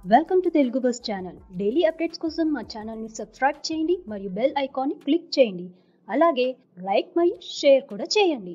Welcome to Telugu buzz channel. Daily updates కోసం మా ఛానల్ని సబ్స్క్రైబ్ చేయండి మరియు బెల్ ఐకాన్ని క్లిక్ చేయండి. అలాగే లైక్ మరియు షేర్ కూడా చేయండి.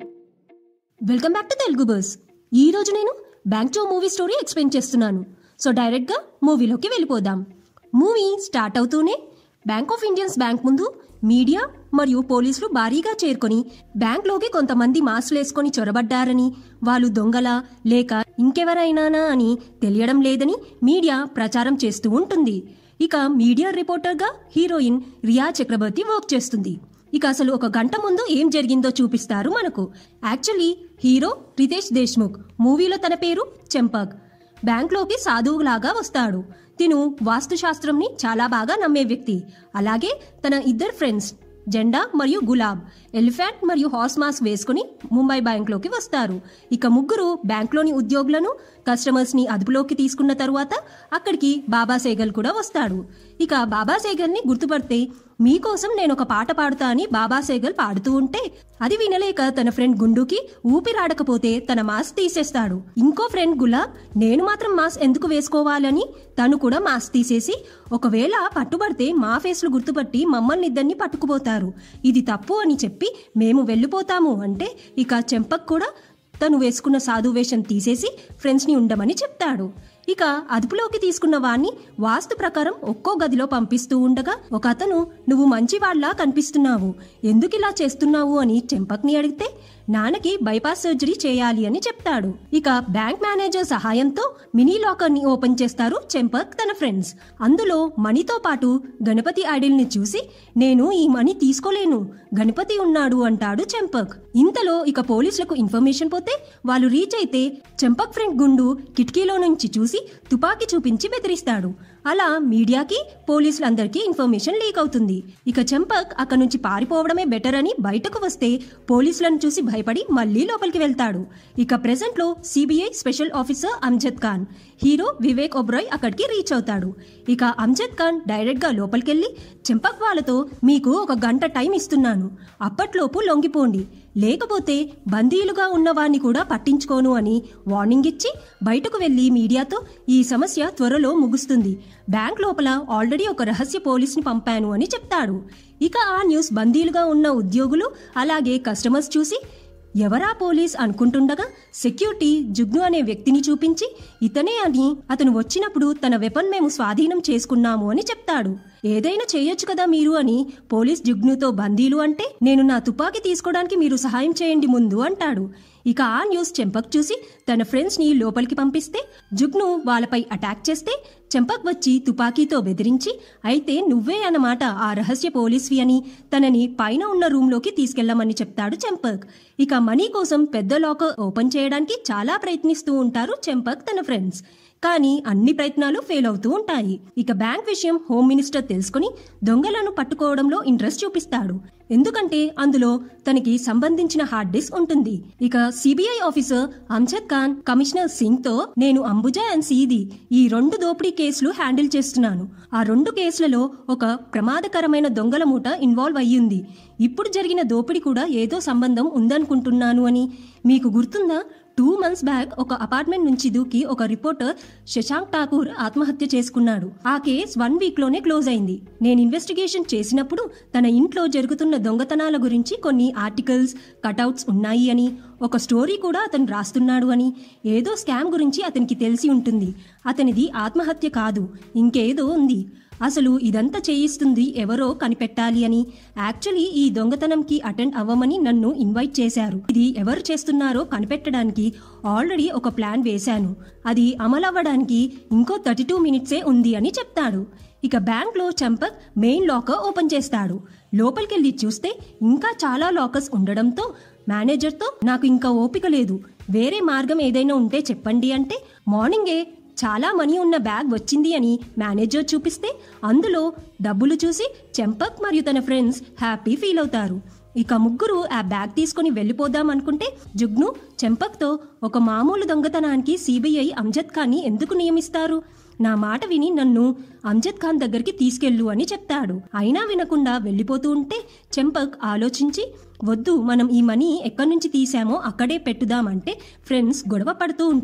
Welcome back to Telugu buzz. ఈ రోజు నేను bank Chor movie story explain చేస్తున్నాను. సో డైరెక్ట్గా మూవీలోకి వెళ్ళిపోదాం. మూవీ స్టార్ట్ అవుతూనే బ్యాంక్ ఆఫ్ ఇండియన్స్ బ్యాంక్ ముందు మీడియా మరియు పోలీసులు భారీగా చేరుకొని బ్యాంక్లోకి కొంతమంది మాస్కులు వేసుకొని చొరబడ్డారని, వాళ్ళు దొంగలా లేక ఇంకెవరైనానా అని తెలియడం లేదని మీడియా ప్రచారం చేస్తూ ఉంటుంది. ఇక మీడియా రిపోర్టర్గా హీరోయిన్ రియా చక్రబర్తి వర్క్ చేస్తుంది. ఇక అసలు ఒక గంట ముందు ఏం జరిగిందో చూపిస్తారు మనకు. యాక్చువల్లీ హీరో రితేష్ దేశ్ముఖ్, మూవీలో తన పేరు చెంపక్, బ్యాంక్లోకి సాధువులాగా వస్తాడు. తిను వాస్తుశాస్త్రంని చాలా బాగా నమ్మే వ్యక్తి. అలాగే తన ఇద్దరు ఫ్రెండ్స్ జెండా మరియు గులాబ్ ఎలిఫెంట్ మరియు హార్స్ మాస్క్ వేసుకుని ముంబై బ్యాంక్లోకి వస్తారు. ఇక ముగ్గురు బ్యాంక్లోని ఉద్యోగులను కస్టమర్స్ని అదుపులోకి తీసుకున్న తరువాత అక్కడికి బాబా సేగల్ కూడా వస్తాడు. ఇక బాబా సేగల్ని గుర్తుపడితే మీకోసం నేను ఒక పాట పాడుతా అని బాబా సేగల్ పాడుతూ ఉంటే అది వినలేక తన ఫ్రెండ్ గుండూకి ఊపిరాడకపోతే తన మాస్క్ తీసేస్తాడు. ఇంకో ఫ్రెండ్ గులాబ్ నేను మాత్రం మాస్క్ ఎందుకు వేసుకోవాలని తను కూడా మాస్క్ తీసేసి ఒకవేళ పట్టుబడితే మా ఫేస్లు గుర్తుపట్టి మమ్మల్ని ఇద్దరిని పట్టుకుపోతారు, ఇది తప్పు అని చెప్పి మేము వెళ్ళిపోతాము అంటే ఇక చెంపక్ కూడా తను వేసుకున్న సాధు వేషం తీసేసి ఫ్రెండ్స్ని ఉండమని చెప్తాడు. ఇక అదుపులోకి తీసుకున్న వాణ్ణి వాస్తు ప్రకారం ఒక్కో గదిలో పంపిస్తూ ఉండగా ఒక అతను నువ్వు మంచివాళ్లా కనిపిస్తున్నావు, ఎందుకు ఇలా చేస్తున్నావు అని చెంపక్ని అడిగితే నాన్నకి బైపాస్ సర్జరీ చేయాలి అని చెప్తాడు. ఇక బ్యాంక్ మేనేజర్ సహాయంతో మినీ లాకర్ ని ఓపెన్ చేస్తారు చెంపక్ తన ఫ్రెండ్స్. అందులో మనీతో పాటు గణపతి ఐడిల్ ని చూసి నేను ఈ మనీ తీసుకోలేను, గణపతి ఉన్నాడు అంటాడు చెంపక్. ఇంతలో ఇక పోలీసులకు ఇన్ఫర్మేషన్ పోతే వాళ్ళు రీచ్ అయితే చెంపక్ ఫ్రెండ్ గుండు కిటికీలో నుంచి చూసి తుపాకీ చూపించి బెదిరిస్తాడు. అలా మీడియాకి పోలీసులందరికీ ఇన్ఫర్మేషన్ లీక్ అవుతుంది. ఇక చెంపక్ అక్కడ నుంచి పారిపోవడమే బెటర్ అని బయటకు వస్తే పోలీసులను చూసి భయపడి మళ్లీ లోపలికి వెళ్తాడు. ఇక ప్రెసెంట్ లో CBI special officer Amjad Khan, hero Vivek Oberoi అక్కడికి రీచ్ అవుతాడు. ఇక అమ్జద్ ఖాన్ డైరెక్ట్ గా లోపలికెళ్లి చెంపక్ వాళ్ళతో మీకు ఒక గంట టైం ఇస్తున్నాను, అప్పట్లోపు లొంగిపోండి, లేకపోతే బందీలుగా ఉన్న వారిని కూడా పట్టించుకోను అని వార్నింగ్ ఇచ్చి బయటకు వెళ్లి మీడియాతో ఈ సమస్య త్వరలో ముగుస్తుంది, బ్యాంక్ లోపల ఆల్రెడీ ఒక రహస్య పోలీస్ని పంపాను అని చెప్తాడు. ఇక ఆ న్యూస్ బందీలుగా ఉన్న ఉద్యోగులు అలాగే కస్టమర్స్ చూసి ఎవరా పోలీస్ అనుకుంటుండగా సెక్యూరిటీ జుగ్ను అనే వ్యక్తిని చూపించి ఇతనే అని, అతను వచ్చినప్పుడు తన వెపన్ మేము స్వాధీనం చేసుకున్నాము అని చెప్తాడు. ఏదైనా చేయొచ్చు కదా మీరు అని పోలీస్ జుగ్నుతో బందీలు అంటే నేను నా తుపాకీ తీసుకోవడానికి మీరు సహాయం చేయండి ముందు అంటాడు. ఇక ఆ న్యూస్ చెంపక్ చూసి తన ఫ్రెండ్స్ ని లోపలికి పంపిస్తే జుగ్ను వాళ్ళపై అటాక్ చేస్తే చెంపక్ వచ్చి తుపాకీతో బెదిరించి అయితే నువ్వే అన్నమాట ఆ రహస్య పోలీస్వి అని తనని పైన ఉన్న రూమ్ లోకి తీసుకెళ్లమని చెప్తాడు చెంపక్. ఇక మనీ కోసం పెద్ద లాకర్ ఓపెన్ చేయడానికి చాలా ప్రయత్నిస్తూ ఉంటారు చెంపక్ తన ఫ్రెండ్స్. కానీ అన్ని ప్రయత్నాలు ఫెయిల్ అవుతూ ఉంటాయి. ఇక బ్యాంక్ విషయం హోమ్ మినిస్టర్ తెలుసుకుని దొంగలను పట్టుకోవడంలో ఇంట్రెస్ట్ చూపిస్తాడు, ఎందుకంటే అందులో తనకి సంబంధించిన హార్డ్ డిస్క్ ఉంటుంది. ఇక CBI officer Amjad Khan commissioner Singh తో నేను అంబుజా అండ్ సీది ఈ 2 దోపిడీ కేసులు హ్యాండిల్ చేస్తున్నాను, ఆ 2 కేసులలో ఒక ప్రమాదకరమైన దొంగల మూట ఇన్వాల్వ్ అయ్యింది, ఇప్పుడు జరిగిన దోపిడీ కూడా ఏదో సంబంధం ఉందనుకుంటున్నాను అని. మీకు గుర్తుందా 2 months బ్యాక్ ఒక అపార్ట్మెంట్ నుంచి దూకి ఒక రిపోర్టర్ శశాంక్ ఠాకూర్ ఆత్మహత్య చేసుకున్నాడు. ఆ కేస్ 1 week లోనే క్లోజ్ అయింది. నేను ఇన్వెస్టిగేషన్ చేసినప్పుడు తన ఇంట్లో జరుగుతున్న దొంగతనాల గురించి కొన్ని ఆర్టికల్స్ కటౌట్స్ ఉన్నాయి అని, ఒక స్టోరీ కూడా అతను రాస్తున్నాడు అని, ఏదో స్కామ్ గురించి అతనికి తెలిసి ఉంటుంది, అతనిది ఆత్మహత్య కాదు ఇంకేదో ఉంది, అసలు ఇదంతా చేయిస్తుంది ఎవరో కనిపెట్టాలి అని, యాక్చువల్లీ ఈ దొంగతనంకి అటెండ్ అవ్వమని నన్ను ఇన్వైట్ చేశారు, ఇది ఎవరు చేస్తున్నారో కనిపెట్టడానికి ఆల్రెడీ ఒక ప్లాన్ వేశాను, అది అమలవ్వడానికి ఇంకో 32 minutes ఉంది అని చెప్తాడు. ఇక బ్యాంక్ లో చెంపక్ మెయిన్ లాకర్ ఓపెన్ చేస్తాడు. లోపలికెళ్ళి చూస్తే ఇంకా చాలా లాకర్స్ ఉండడంతో మేనేజర్తో నాకు ఇంకా ఓపిక లేదు, వేరే మార్గం ఏదైనా ఉంటే చెప్పండి అంటే మార్నింగే చాలా మనీ ఉన్న బ్యాగ్ వచ్చింది అని మేనేజర్ చూపిస్తే అందులో డబ్బులు చూసి చెంపక్ మరియు తన ఫ్రెండ్స్ హ్యాపీ ఫీల్ అవుతారు. ఇక ముగ్గురు ఆ బ్యాగ్ తీసుకుని వెళ్ళిపోదాం అనుకుంటే జుగ్ను చెంపక్తో ఒక మామూలు దొంగతనానికి సిబిఐ అమ్జద్ ఖాన్ని ఎందుకు నియమిస్తారు, నా మాట విని నన్ను అమ్జద్ ఖాన్ దగ్గరికి తీసుకెళ్ళు అని చెప్తాడు. అయినా వినకుండా వెళ్ళిపోతూ ఉంటే చెంపక్ ఆలోచించి వద్దు మనం ఈ మనీ ఎక్కడి నుంచి తీసామో అక్కడే పెట్టుదామంటే ఫ్రెండ్స్ గొడవ పడుతూ ఉంటే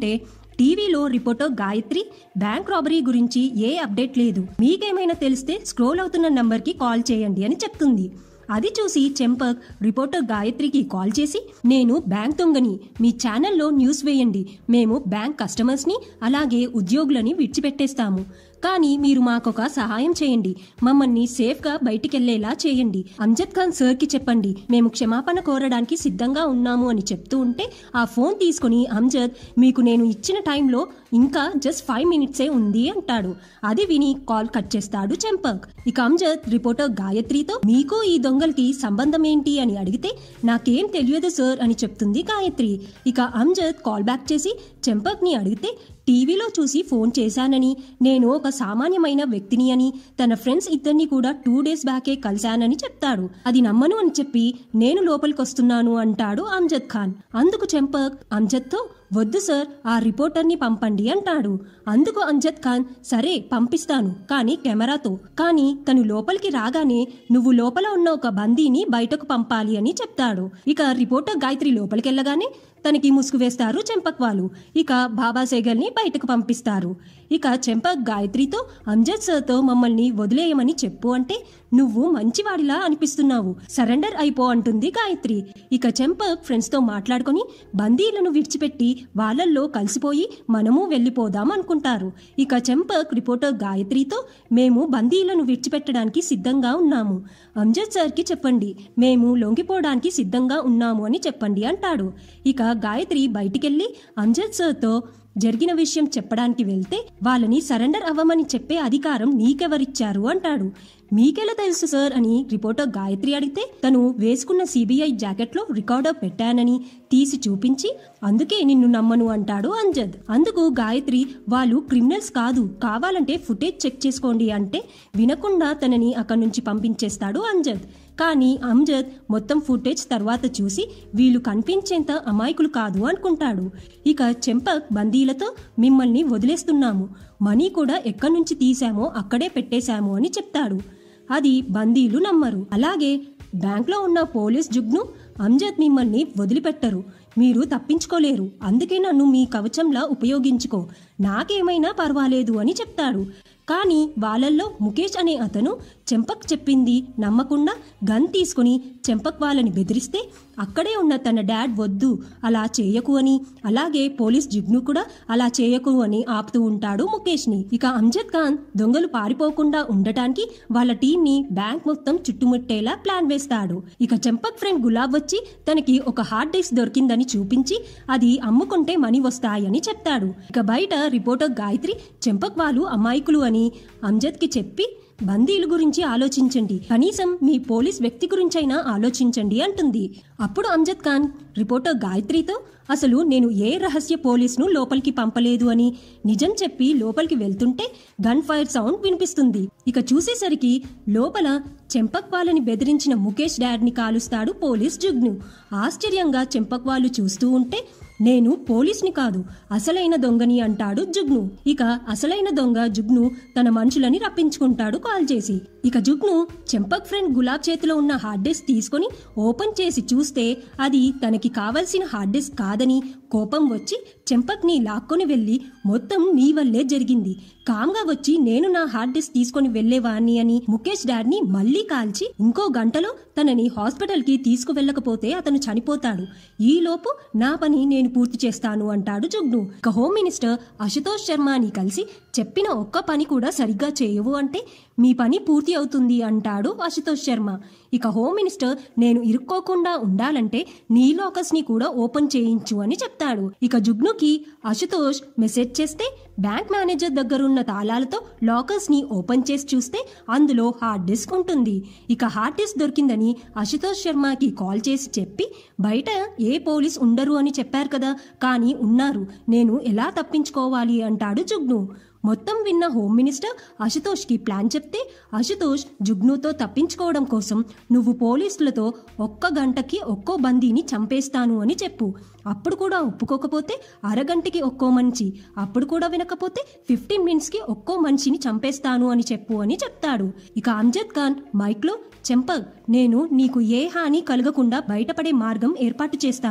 టీవీలో రిపోర్టర్ గాయత్రి బ్యాంక్ రాబరీ గురించి ఏ అప్డేట్ లేదు, మీకేమైనా తెలిస్తే స్క్రోల్ అవుతున్న నంబర్కి కాల్ చేయండి అని చెప్తుంది. అది చూసి చెంపక్ రిపోర్టర్ గాయత్రికి కాల్ చేసి, నేను బ్యాంక్ దొంగని, మీ ఛానల్లో న్యూస్ వేయండి, మేము బ్యాంక్ కస్టమర్స్ని అలాగే ఉద్యోగులని విడిచిపెట్టేస్తాము, కానీ మీరు మాకొక సహాయం చేయండి, మమ్మల్ని సేఫ్గా బయటికెళ్లేలా చేయండి, అమ్జద్ ఖాన్ సార్కి చెప్పండి, మేము క్షమాపణ కోరడానికి సిద్ధంగా ఉన్నాము అని చెప్తూ ఉంటే ఆ ఫోన్ తీసుకుని అమ్జద్, మీకు నేను ఇచ్చిన టైంలో ఇంకా జస్ట్ 5 minutes ఉంది అంటాడు. అది విని కాల్ కట్ చేస్తాడు చెంపక్. ఇక అమ్జద్ రిపోర్టర్ గాయత్రితో, మీకు ఈ దొంగలకి సంబంధం ఏంటి అని అడిగితే, నాకేం తెలియదు సార్ అని చెప్తుంది గాయత్రి. ఇక అమ్జద్ కాల్ బ్యాక్ చేసి చెంపక్ని అడిగితే, టీవీలో చూసి ఫోన్ చేశానని, నేను ఒక సామాన్యమైన వ్యక్తిని అని, తన ఫ్రెండ్స్ ఇద్దరిని కూడా 2 days బ్యాకే కలిశానని చెప్తాడు. అది నమ్మను అని చెప్పి నేను లోపలికొస్తున్నాను అంటాడు అమ్జద్ ఖాన్. అందుకు చెంపక్ అమ్జద్తో, వద్దు సార్, ఆ రిపోర్టర్ని పంపండి అంటాడు. అందుకు అమ్జద్ ఖాన్, సరే పంపిస్తాను, కానీ కెమెరాతో, కానీ తను లోపలికి రాగానే నువ్వు లోపల ఉన్న ఒక బందీని బయటకు పంపాలి అని చెప్తాడు. ఇక రిపోర్టర్ గాయత్రి లోపలికెళ్ళగానే తనకి ముసుగు వేస్తారు చెంపక్ వాళ్ళు. ఇక బాబా సేగల్ని బయటకు పంపిస్తారు. ఇక చెంపక్ గాయత్రితో, అమ్జద్ సార్తో మమ్మల్ని వదిలేయమని చెప్పు అంటే, నువ్వు మంచివాడిలా అనిపిస్తున్నావు, సరెండర్ అయిపో అంటుంది గాయత్రి. ఇక చెంపక్ ఫ్రెండ్స్తో మాట్లాడుకొని బందీలను విడిచిపెట్టి వాళ్ళల్లో కలిసిపోయి మనము వెళ్ళిపోదాం అనుకుంటారు. ఇక చెంపక్ రిపోర్టర్ గాయత్రితో, మేము బందీలను విడిచిపెట్టడానికి సిద్ధంగా ఉన్నాము, అమ్జద్ సార్కి చెప్పండి, మేము లొంగిపోవడానికి సిద్ధంగా ఉన్నాము అని చెప్పండి అంటాడు. ఇక గాయత్రి బయటికెళ్ళి అమ్జద్ సార్తో జరిగిన విషయం చెప్పడానికి వెళ్తే, వాళ్ళని సరెండర్ అవ్వమని చెప్పే అధికారం నీకెవరిచ్చారు అంటాడు. మీకెలా తెలుసు సార్ అని రిపోర్టర్ గాయత్రి అడిగితే, తను వేసుకున్న సిబిఐ జాకెట్లో రికార్డర్ పెట్టానని తీసి చూపించి, అందుకే నిన్ను నమ్మను అంటాడు అమ్జద్. అందుకు గాయత్రి, వాళ్ళు క్రిమినల్స్ కాదు, కావాలంటే ఫుటేజ్ చెక్ చేసుకోండి అంటే వినకుండా తనని అక్కడి నుంచి పంపించేస్తాడు అమ్జద్. కానీ అమ్జద్ మొత్తం ఫుటేజ్ తర్వాత చూసి వీళ్ళు కనిపించేంత అమాయకులు కాదు అనుకుంటాడు. ఇక చెంపక్ బందీలతో, మిమ్మల్ని వదిలేస్తున్నాము, మనీ కూడా ఎక్కడి నుంచి తీసామో అక్కడే పెట్టేశాము అని చెప్తాడు. అది బందీలు నమ్మరు. అలాగే బ్యాంక్లో ఉన్న పోలీస్ జుగ్ను, అమ్జద్ మిమ్మల్ని వదిలిపెట్టరు, మీరు తప్పించుకోలేరు, అందుకే నన్ను మీ కవచంలా ఉపయోగించుకో, నాకేమైనా పర్వాలేదు అని చెప్తాడు. కానీ వాళ్ళల్లో ముఖేష్ అనే అతను చెంపక్ చెప్పింది నమ్మకుండా గన్ తీసుకుని చెంపక్ వాళ్ళని బెదిరిస్తే, అక్కడే ఉన్న తన డాడ్ వద్దు అలా చేయకు అని, అలాగే పోలీస్ జిగ్ను కూడా అలా చేయకు అని ఆపుతూ ఉంటాడు ముఖేష్ని. ఇక అమ్జద్ ఖాన్ దొంగలు పారిపోకుండా ఉండటానికి వాళ్ళ టీంని బ్యాంక్ మొత్తం చుట్టుముట్టేలా ప్లాన్ వేస్తాడు. ఇక చెంపక్ ఫ్రెండ్ గులాబ్ వచ్చి తనకి ఒక హార్డ్ డిస్క్ దొరికిందని చూపించి, అది అమ్ముకుంటే మనీ వస్తాయని చెప్తాడు. ఇక బయట రిపోర్టర్ గాయత్రి చెంపక్ వాళ్ళు అమాయకులు అని అమ్జద్కి చెప్పి, బందీల గురించి ఆలోచించండి, కనీసం మీ పోలీస్ వ్యక్తి గురించైనా ఆలోచించండి అంటుంది. అప్పుడు అమ్జద్ ఖాన్ రిపోర్టర్ గాయత్రితో, అసలు నేను ఏ రహస్య పోలీసును లోపలికి పంపలేదు అని నిజం చెప్పి లోపలికి వెళ్తుంటే గన్ ఫైర్ సౌండ్ వినిపిస్తుంది. ఇక చూసేసరికి లోపల చెంపక్ వాళ్ళని బెదిరించిన ముఖేష్ డాడ్ని కాలుస్తాడు పోలీస్ జుగ్ను. ఆశ్చర్యంగా చెంపక్ వాళ్ళు చూస్తూ ఉంటే, నేను పోలీస్ని కాదు, అసలైన దొంగని అంటాడు జుగ్ను. ఇక అసలైన దొంగ జుగ్ను తన మనుషులని రప్పించుకుంటాడు కాల్ చేసి. ఇక జుగ్ను చెంపక్ ఫ్రెండ్ గులాబ్ చేతిలో ఉన్న హార్డ్ డిస్క్ తీసుకుని ఓపెన్ చేసి చూస్తే అది తనకి కావలసిన హార్డ్ డిస్క్ కాదని కోపం వచ్చి చెంపక్ని లాక్కొని వెళ్ళి, మొత్తం నీ వల్లే జరిగింది, కామ్గా వచ్చి నేను నా హార్డ్ డిస్క్ తీసుకొని వెళ్లేవాణ్ణి అని ముఖేష్ డాడ్ని మళ్లీ కాల్చి ఇంకో గంటలో తనని హాస్పిటల్కి తీసుకువెళ్ళకపోతే అతను చనిపోతాడు, ఈలోపు నా పని నేను పూర్తి చేస్తాను అంటాడు జుగ్ను. ఇక హోమ్ మినిస్టర్ అశుతోష్ శర్మని కలిసి, చెప్పిన ఒక్క పని కూడా సరిగ్గా చేయవు అంటే మీ పని పూర్తి అవుతుంది అంటాడు అశుతోష్ శర్మ. ఇక హోమ్ మినిస్టర్, నేను ఇరుక్కోకుండా ఉండాలంటే నీ లాకర్స్ ని కూడా ఓపెన్ చేయించు అని చెప్తాడు. ఇక జుగ్నుకి అశుతోష్ మెసేజ్ చేస్తే బ్యాంక్ మేనేజర్ దగ్గరున్న తాళాలతో లాకర్స్ ని ఓపెన్ చేసి చూస్తే అందులో హార్డ్ డిస్క్ ఉంటుంది. ఇక హార్డ్ డిస్క్ దొరికిందని అశుతోష్ శర్మకి కాల్ చేసి చెప్పి, బయట ఏ పోలీస్ ఉండరు అని చెప్పారు కదా, కానీ ఉన్నారు, నేను ఎలా తప్పించుకోవాలి అంటాడు జుగ్ను. మొత్తం విన్న హోమ్ మినిస్టర్ అశుతోష్కి ప్లాన్ చెప్తే, అశుతోష్ జుగ్నుతో తప్పించుకోవడం కోసం నువ్వు పోలీసులతో ఒక్క గంటకి ఒక్కో బందీని చంపేస్తాను అని చెప్పు, అప్పుడు కూడా ఒప్పుకోకపోతే అరగంటకి ఒక్కో మనిషి, అప్పుడు కూడా వినకపోతే 15 minutesకి ఒక్కో మనిషిని చంపేస్తాను అని చెప్పు అని చెప్తాడు. ఇక అమ్జద్ ఖాన్ మైక్లో, చెంపక్, నేను నీకు ఏ హాని కలగకుండా బయటపడే మార్గం ఏర్పాటు చేస్తాను,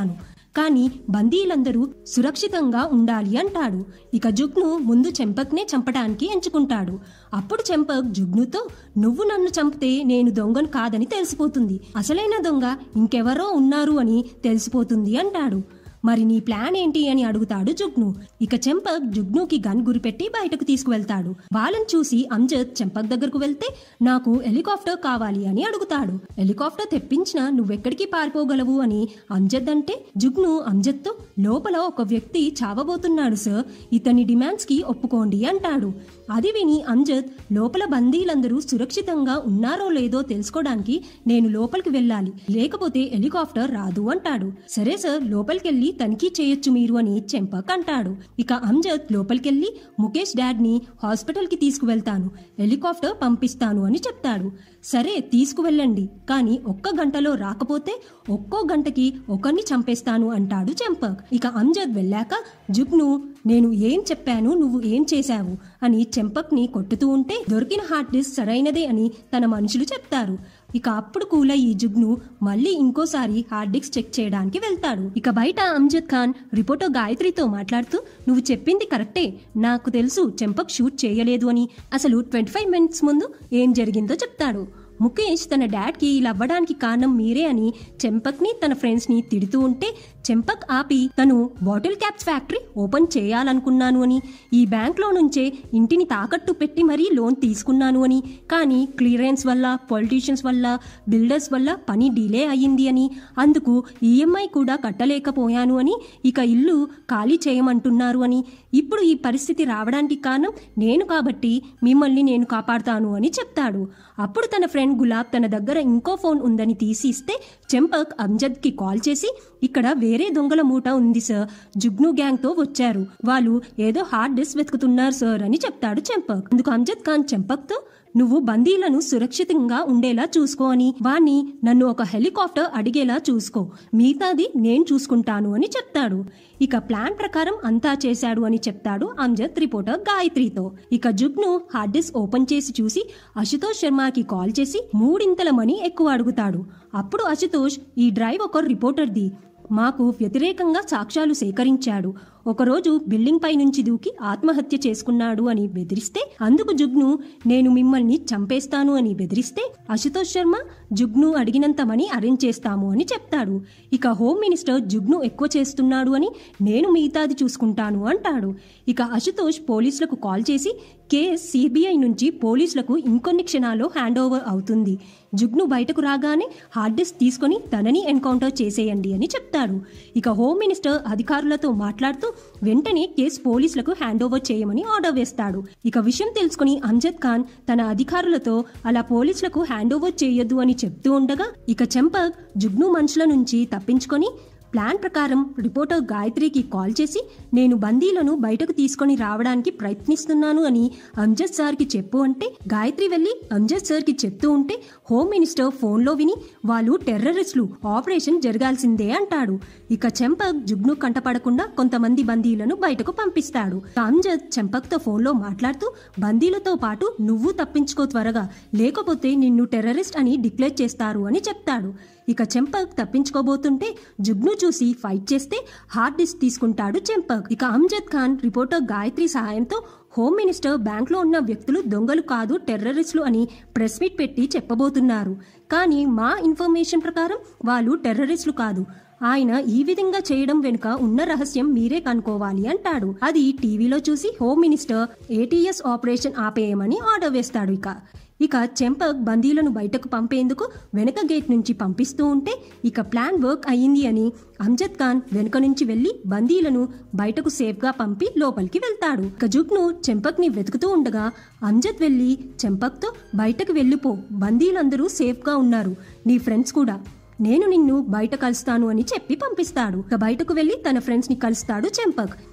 కానీ బందీలందరూ సురక్షితంగా ఉండాలి అంటాడు. ఇక జుగ్ను ముందు చెంపక్నే చంపడానికి ఎంచుకుంటాడు. అప్పుడు చెంపక్ జుగ్నుతో, నువ్వు నన్ను చంపితే నేను దొంగను కాదని తెలిసిపోతుంది, అసలైన దొంగ ఇంకెవరో ఉన్నారు అని తెలిసిపోతుంది అంటాడు. మరి నీ ప్లాన్ ఏంటి అని అడుగుతాడు జుగ్ను. ఇక చెంపక్ జుగ్నుకి గన్ గురిపెట్టి బయటకు తీసుకువెళ్తాడు. వాళ్ళని చూసి అమ్జద్ చెంపక్ దగ్గరకు వెళ్తే, నాకు హెలికాప్టర్ కావాలి అని అడుగుతాడు. హెలికాప్టర్ తెప్పించినా నువ్వెక్కడికి పారిపోగలవు అని అమ్జద్ అంటే, జుగ్ను అమ్జద్తో, లోపల ఒక వ్యక్తి చావబోతున్నాడు సార్, ఇతని డిమాండ్స్ కి ఒప్పుకోండి అంటాడు. అది విని అమ్జద్, లోపల బందీలందరూ సురక్షితంగా ఉన్నారో లేదో తెలుసుకోవడానికి నేను లోపలికి వెళ్ళాలి, లేకపోతే హెలికాప్టర్ రాదు అంటాడు. సరే సార్, లోపలికెళ్ళి తనిఖీ చేయొచ్చు మీరు అని చెంపక్ అంటాడు. ఇక అమ్జద్ లోపలికెళ్ళి ముఖేష్ డాడ్ ని హాస్పిటల్ కి తీసుకువెళ్తాను, హెలికాప్టర్ పంపిస్తాను అని చెప్తాడు. సరే తీసుకువెళ్ళండి, కానీ ఒక్క గంటలో రాకపోతే ఒక్కో గంటకి ఒకరిని చంపేస్తాను అంటాడు చెంపక్. ఇక అమ్జద్ వెళ్ళాక జుగ్ను, నేను ఏం చెప్పాను నువ్వు ఏం చేశావు అని చెంపక్ ని కొట్టుతూ ఉంటే, దొరికిన హార్డ్ డిస్క్ సరైనదే అని తన మనుషులు చెప్తారు. ఇక అప్పుడు కూల ఈ జుగ్ను మళ్ళీ ఇంకోసారి హార్డ్ డిస్క్ చెక్ చేయడానికి వెళ్తాడు. ఇక బయట అమ్జద్ ఖాన్ రిపోర్టర్ గాయత్రితో మాట్లాడుతూ, నువ్వు చెప్పింది కరెక్టే, నాకు తెలుసు చెంపక్ షూట్ చేయలేదు అని, అసలు 25 మినిట్స్ ముందు ఏం జరిగిందో చెప్తాడు. ముఖేష్ తన డాడ్కి ఇలా అవ్వడానికి కారణం మీరే అని చెంపక్ని తన ఫ్రెండ్స్ని తిడుతూ ఉంటే, చెంపక్ ఆపి తను బాటిల్ క్యాప్స్ ఫ్యాక్టరీ ఓపెన్ చేయాలనుకున్నాను అని, ఈ బ్యాంక్లో నుంచే ఇంటిని తాకట్టు పెట్టి మరీ లోన్ తీసుకున్నాను అని, కానీ క్లియరెన్స్ వల్ల, పొలిటీషియన్స్ వల్ల, బిల్డర్స్ వల్ల పని డిలే అయ్యింది అని, అందుకు ఈఎంఐ కూడా కట్టలేకపోయాను అని, ఇక ఇల్లు ఖాళీ చేయమంటున్నారు అని, ఇప్పుడు ఈ పరిస్థితి రావడానికి కారణం నేను కాబట్టి మిమ్మల్ని నేను కాపాడుతాను అని చెప్తాడు. అప్పుడు తన ఫ్రెండ్ గులాబ్ తన దగ్గర ఇంకో ఫోన్ ఉందని తీసి ఇస్తే చెంపక్ అమ్జద్కి కాల్ చేసి, ఇక్కడ వేరే దొంగల మూట ఉంది సార్, జుగ్ను గ్యాంగ్ తో వచ్చారు, వాళ్ళు ఏదో హార్డ్ డిస్క్ వెతుకుతున్నారు సార్ అని చెప్తాడు చెంపక్. అందుకు అమ్జద్ ఖాన్ చెంపక్తో, నువ్వు బందీలను సురక్షితంగా ఉండేలా చూసుకో అని, వాణ్ణి నన్ను ఒక హెలికాప్టర్ అడిగేలా చూసుకో, మిగతాది నేను చూసుకుంటాను అని చెప్తాడు. ఇక ప్లాన్ ప్రకారం అంతా చేశాడు అని చెప్తాడు అమ్జద్ రిపోర్టర్ గాయత్రితో. ఇక జుగ్ను హార్డ్ డిస్క్ ఓపెన్ చేసి చూసి అశుతోష్ శర్మకి కాల్ చేసి 3 మనీ ఎక్కువ అడుగుతాడు. అప్పుడు అశుతోష్, ఈ డ్రైవ్ ఒక రిపోర్టర్ది, మాకు వ్యతిరేకంగా సాక్ష్యాలు సేకరించాడు, ఒకరోజు బిల్డింగ్ పై నుంచి దూకి ఆత్మహత్య చేసుకున్నాడు అని బెదిరిస్తే, అందుకు జుగ్ను నేను మిమ్మల్ని చంపేస్తాను అని బెదిరిస్తే, అశుతోష్ శర్మ జుగ్ను అడిగినంత మనీ అరేంజ్ చేస్తాము అని చెప్తాడు. ఇక హోమ్ మినిస్టర్ జుగ్ను ఎక్కువ చేస్తున్నాడు అని, నేను మిగతాది చూసుకుంటాను అంటాడు. ఇక అశుతోష్ పోలీసులకు కాల్ చేసి, కేస్ సిబిఐ నుంచి పోలీసులకు ఇంకొన్ని క్షణాల్లో హ్యాండ్ ఓవర్ అవుతుంది, జుగ్ను బయటకు రాగానే హార్డ్ డిస్క్ తీసుకొని తనని ఎన్కౌంటర్ చేసేయండి అని చెప్తాడు. ఇక హోమ్ మినిస్టర్ అధికారులతో మాట్లాడుతూ వెంటనే కేసు పోలీసులకు హ్యాండ్ ఓవర్ చేయమని ఆర్డర్ వేస్తాడు. ఇక విషయం తెలుసుకుని అమ్జద్ ఖాన్ తన అధికారులతో అలా పోలీసులకు హ్యాండ్ ఓవర్ చేయొద్దు అని చెప్తూ ఉండగా, ఇక చెంపక్ జుగ్ను మనుషుల నుంచి తప్పించుకొని ప్లాన్ ప్రకారం రిపోర్టర్ గాయత్రికి కాల్ చేసి, నేను బందీలను బయటకు తీసుకొని రావడానికి ప్రయత్నిస్తున్నాను అని అమ్జద్ సార్కి చెప్పు అంటే, గాయత్రి వెళ్ళి అమ్జద్ సార్కి చెప్తూ ఉంటే హోమ్ మినిస్టర్ ఫోన్లో విని, వాళ్ళు టెర్రరిస్టులు, ఆపరేషన్ జరగాల్సిందే అంటాడు. ఇక చెంపక్ జుగ్ను కంటపడకుండా కొంతమంది బందీలను బయటకు పంపిస్తాడు. అమ్జద్ చెంపక్తో ఫోన్లో మాట్లాడుతూ, బందీలతో పాటు నువ్వు తప్పించుకో త్వరగా, లేకపోతే నిన్ను టెర్రరిస్ట్ అని డిక్లేర్ చేస్తారు అని చెప్తాడు. ఇక చెంపక్ తప్పించుకోబోతుంటే జుగ్ను చూసి ఫైట్ చేస్తే హార్డ్ డిస్క్ తీసుకుంటాడు చెంపక్. ఇక అమ్జద్ ఖాన్ రిపోర్టర్ గాయత్రి సహాయంతో హోమ్ మినిస్టర్ బ్యాంక్లో ఉన్న వ్యక్తులు దొంగలు కాదు టెర్రరిస్టులు అని ప్రెస్ మీట్ పెట్టి చెప్పబోతున్నారు, కానీ మా ఇన్ఫర్మేషన్ ప్రకారం వాళ్ళు టెర్రరిస్టులు కాదు, ఆయన ఈ విధంగా చేయడం వెనుక ఉన్న రహస్యం మీరే కనుక్కోవాలి అంటాడు. అది టీవీలో చూసి హోమ్ మినిస్టర్ ఏటీఎస్ ఆపరేషన్ ఆపేయమని ఆర్డర్ వేస్తాడు. ఇక చెంపక్ బందీలను బయటకు పంపేందుకు వెనక గేట్ నుంచి పంపిస్తూ ఉంటే, ఇక ప్లాన్ వర్క్ అయ్యింది అని అమ్జద్ ఖాన్ వెనుక నుంచి వెళ్లి బందీలను బయటకు సేఫ్ గా పంపి లోపలికి వెళ్తాడు. ఇక జుగ్ను చెంపక్ ని వెతుకుతూ ఉండగా అమ్జద్ వెళ్లి చెంపక్తో, బయటకు వెళ్ళిపో, బందీలందరూ సేఫ్ గా ఉన్నారు, నీ ఫ్రెండ్స్ కూడా, నేను నిన్ను బయట కలుస్తాను అని చెప్పి పంపిస్తాడు. ఇక బయటకు వెళ్లి తన ఫ్రెండ్స్ ని కలుస్తాడు చెంపక్.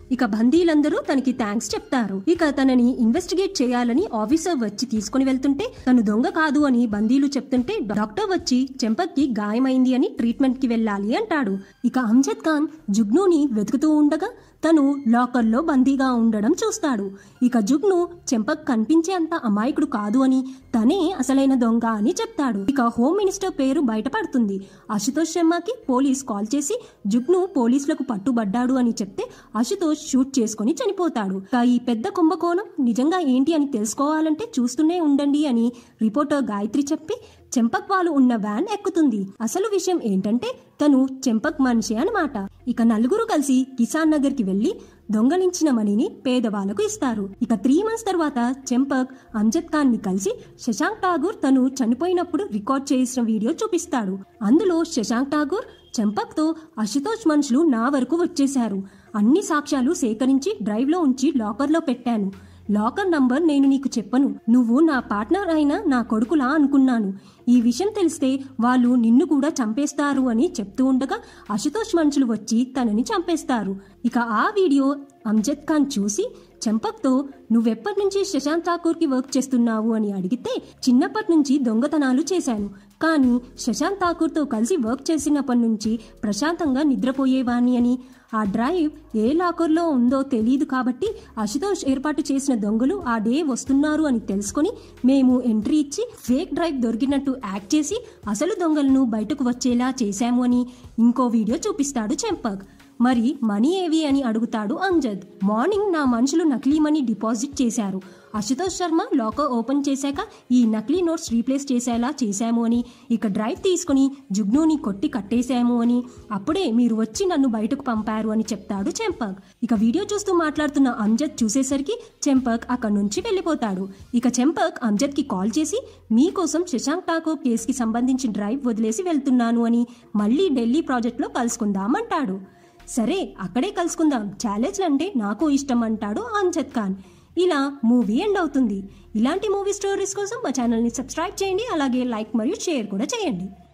ఇక బందీలందరూ తనకి థ్యాంక్స్ చెప్తారు. ఇక తనని ఇన్వెస్టిగేట్ చేయాలని ఆఫీసర్ వచ్చి తీసుకుని వెళ్తుంటే తను దొంగ కాదు అని బందీలు చెప్తుంటే డాక్టర్ వచ్చి చెంపక్ కి గాయమైంది అని ట్రీట్మెంట్ కి వెళ్ళాలి అంటాడు. ఇక అమ్జద్ ఖాన్ జుగ్నూని వెతుకుతూ ఉండగా తను లాకర్లో బందీగా ఉండడం చూస్తాడు. ఇక జుగ్ను చెంపక్ కనిపించే అంత అమాయకుడు కాదు అని తనే అసలైన దొంగ అని చెప్తాడు. ఇక హోమ్ మినిస్టర్ పేరు బయటపడుతుంది. అశుతోష్ శర్మకి పోలీస్ కాల్ చేసి జుగ్ను పోలీసులకు పట్టుబడ్డాడు అని చెప్తే అశుతోష్ షూట్ చేసుకుని చనిపోతాడు. ఇక ఈ పెద్ద కుంభకోణం నిజంగా ఏంటి అని తెలుసుకోవాలంటే చూస్తూనే ఉండండి అని రిపోర్టర్ గాయత్రి చెప్పి చెంపక్ వాళ్ళు ఉన్న వ్యాన్ ఎక్కుతుంది. అసలు విషయం ఏంటంటే తను చెంపక్ మనిషి అన్నమాట. ఇక నలుగురు కలిసి కిసాన్ నగర్ కి వెళ్లి దొంగలించిన మనీని పేదవాళ్లకు ఇస్తారు. ఇక 3 months తర్వాత చెంపక్ అమ్జద్ ఖాన్ ని కలిసి శశాంక్ ఠాగూర్ తను చనిపోయినప్పుడు రికార్డ్ చేసిన వీడియో చూపిస్తాడు. అందులో శశాంక్ ఠాగూర్ చెంపక్ తో అశుతోష్ మనుషులు నా వరకు వచ్చేశారు. అన్ని సాక్ష్యాలు సేకరించి డ్రైవ్ లో ఉంచి లాకర్ లో పెట్టాను. లాకర్ నంబర్ నేను నీకు చెప్పను. నువ్వు నా పార్ట్నర్ అయినా నా కొడుకులా అనుకున్నాను. ఈ విషయం తెలిస్తే వాళ్ళు నిన్ను కూడా చంపేస్తారు అని చెప్తూ ఉండగా అశుతోష్ మనుషులు వచ్చి తనని చంపేస్తారు. ఇక ఆ వీడియో అమ్జద్ ఖాన్ చూసి చెంపక్తో నువ్వెప్పటి నుంచి శశాంక్ ఠాకూర్ కి వర్క్ చేస్తున్నావు అని అడిగితే చిన్నప్పటి నుంచి దొంగతనాలు చేశాను, కానీ శశాంక్ ఠాకూర్ తో కలిసి వర్క్ చేసినప్పటి నుంచి ప్రశాంతంగా నిద్రపోయేవాణ్ణి అని, ఆ డ్రైవ్ ఏ లాకర్లో ఉందో తెలియదు కాబట్టి అశుతోష్ ఏర్పాటు చేసిన దొంగలు ఆ డే వస్తున్నారు అని తెలుసుకుని మేము ఎంట్రీ ఇచ్చి ఫేక్ డ్రైవ్ దొరికినట్టు యాక్ట్ చేసి అసలు దొంగలను బయటకు వచ్చేలా చేశాము అని ఇంకో వీడియో చూపిస్తాడు చెంపక్. మరి మనీ ఏవి అని అడుగుతాడు అమ్జద్. మార్నింగ్ నా మనుషులు నకిలీ మనీ డిపాజిట్ చేశారు. అశుతోష్ శర్మ లాకర్ ఓపెన్ చేశాక ఈ నకిలీ నోట్స్ రీప్లేస్ చేసేలా చేశాము అని, ఇక డ్రైవ్ తీసుకుని జుగ్నూని కొట్టి కట్టేశాము అని, అప్పుడే మీరు వచ్చి నన్ను బయటకు పంపారు అని చెప్తాడు చెంపక్. ఇక వీడియో చూస్తూ మాట్లాడుతున్న అమ్జద్ చూసేసరికి చెంపక్ అక్కడి నుంచి వెళ్ళిపోతాడు. ఇక చెంపక్ అమ్జద్ కి కాల్ చేసి మీకోసం శశాంక్ ఠాకూర్ కేసుకి సంబంధించి డ్రైవ్ వదిలేసి వెళ్తున్నాను అని, మళ్ళీ ఢిల్లీ ప్రాజెక్ట్ లో కలుసుకుందాం అంటాడు. సరే అక్కడే కలుసుకుందాం, ఛాలెంజ్ అంటే నాకు ఇష్టం అంటాడు అమ్జద్ ఖాన్. ఇలా మూవీ ఎండ్ అవుతుంది. ఇలాంటి మూవీ స్టోరీస్ కోసం మా ఛానల్ని సబ్స్క్రైబ్ చేయండి, అలాగే లైక్ మరియు షేర్ కూడా చేయండి.